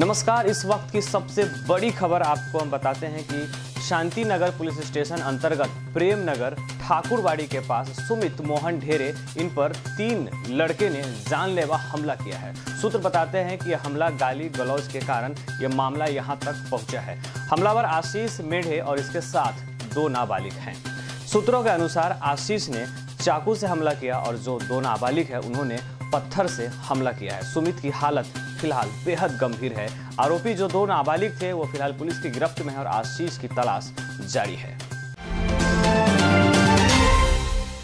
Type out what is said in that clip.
नमस्कार। इस वक्त की सबसे बड़ी खबर आपको हम बताते हैं कि शांति नगर पुलिस स्टेशन अंतर्गत प्रेम नगर ठाकुरबाड़ी के पास सुमित मोहन ढेरे इन पर 3 लड़के ने जानलेवा हमला किया है। सूत्र बताते हैं कि यह हमला गाली गलौज के कारण यह मामला यहां तक पहुंचा है। हमलावर आशीष मेढ़े और इसके साथ 2 नाबालिग हैं। सूत्रों के अनुसार आशीष ने चाकू से हमला किया और जो 2 नाबालिग है उन्होंने पत्थर से हमला किया है। सुमित की हालत फिलहाल बेहद गंभीर है। आरोपी जो 2 नाबालिग थे वो फिलहाल पुलिस की गिरफ्त में है और आशीष की तलाश जारी है।